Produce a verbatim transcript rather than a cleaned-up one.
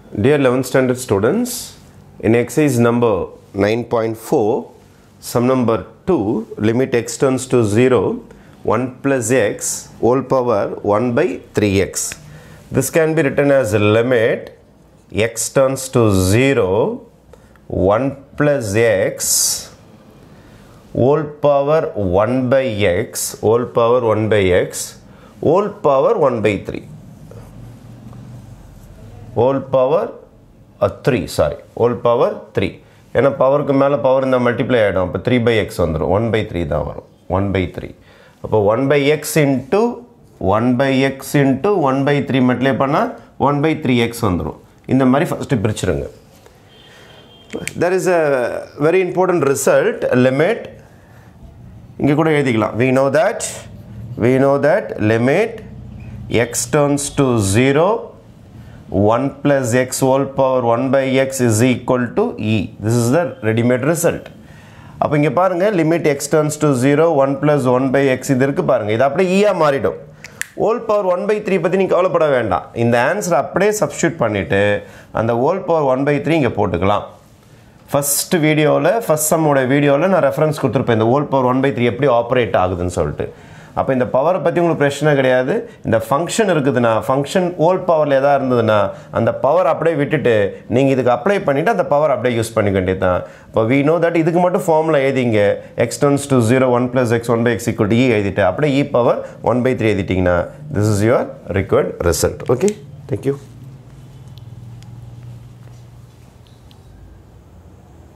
Dear eleventh standard students, in exercise number nine point four, sum number two, limit x turns to zero, one plus x whole power one by three x. This can be written as a limit x turns to zero, one plus x whole power one by x, whole power one by x, whole power one by three. Whole power uh, three, sorry, whole power three. ஏன்னா பவருக்கு மேலே power இந்த multiply ஆகிடும். அப்போ three by x வந்துடும். One by three தான் வரும். One by three. அப்போ one by x into one by x into one by three multiply பண்ணால் ஒன் பை த்ரீ எக்ஸ் வந்துடும். இந்த மாதிரி ஃபஸ்ட்டு பிரிச்சுருங்க. There is a very important result, limit. இங்கே கூட எழுதிக்கலாம். We know that, we know that limit x turns to zero, one plus x whole power one by x is equal to e. This is the ready-made result. அப்போ இங்கே பாருங்கள், limit x turns to zero, one plus one by x இது இருக்குது பாருங்கள். இது அப்படியே e-ஆ மாறிடும். whole power one by three பற்றி நீங்கள் கவலைப்பட வேண்டாம். இந்த ஆன்சர் அப்படியே சப்ஸ்டியூட் பண்ணிவிட்டு அந்த whole power one by three இங்கே போட்டுக்கலாம். ஃபஸ்ட் வீடியோவில் ஃபஸ்ட் சம்மோட வீடியோவில் நான் ரெஃபரன்ஸ் கொடுத்துருப்பேன் இந்த whole power one by three எப்படி ஆப்ரேட் ஆகுதுன்னு சொல்லிட்டு. அப்போ இந்த பவரை பற்றி உங்களுக்கு பிரச்சனை கிடையாது. இந்த ஃபங்க்ஷன் இருக்குதுன்னா, ஃபங்க்ஷன் ஹோல் பவரில் எதாவது இருந்ததுன்னா அந்த பவர் அப்படியே விட்டுட்டு நீங்கள் இதுக்கு அப்ளை பண்ணிவிட்டு அந்த பவர் அப்படியே யூஸ் பண்ணிக்க வேண்டியது தான். இப்போ வி நோ தட் இதுக்கு மட்டும் ஃபார்மில் எழுதிங்க. X turns to zero, one plus x one by x equal to e எழுதிட்டு அப்படியே e power one by three எழுதிட்டிங்கன்னா this is your required result. Okay, thank you.